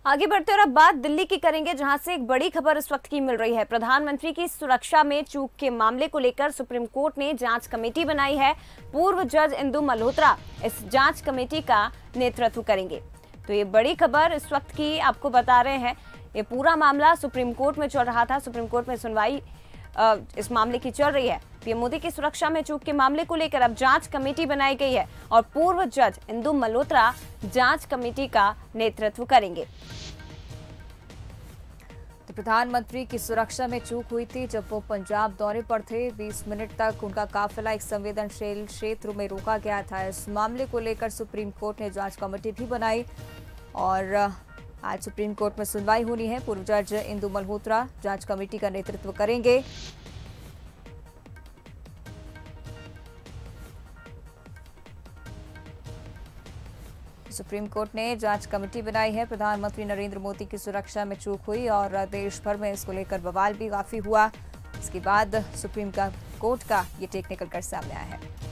आगे बढ़ते और अब बात दिल्ली की करेंगे, जहां से एक बड़ी खबर इस वक्त की मिल रही है। प्रधानमंत्री की सुरक्षा में चूक के मामले को लेकर सुप्रीम कोर्ट ने जांच कमेटी बनाई है। पूर्व जज इंदु मल्होत्रा इस जांच कमेटी का नेतृत्व करेंगे। तो ये बड़ी खबर इस वक्त की आपको बता रहे हैं। ये पूरा मामला सुप्रीम कोर्ट में चल रहा था। सुप्रीम कोर्ट में सुनवाई इस मामले की चल रही है। पीएम मोदी की सुरक्षा में चूक के मामले को लेकर अब जांच कमेटी बनाई गई है और पूर्व जज इंदु मल्होत्रा जांच कमेटी का नेतृत्व करेंगे। तो प्रधानमंत्री की सुरक्षा में चूक हुई थी जब वो पंजाब दौरे पर थे। 20 मिनट तक उनका काफिला एक संवेदनशील क्षेत्र में रोका गया था। इस मामले को लेकर सुप्रीम कोर्ट ने जांच कमेटी भी बनाई और आज सुप्रीम कोर्ट में सुनवाई होनी है। पूर्व जज इंदु मल्होत्रा जांच कमेटी का नेतृत्व करेंगे। सुप्रीम कोर्ट ने जांच कमेटी बनाई है। प्रधानमंत्री नरेंद्र मोदी की सुरक्षा में चूक हुई और देश भर में इसको लेकर बवाल भी काफी हुआ। इसके बाद सुप्रीम कोर्ट का ये टेक्निकल कट सामने आया है।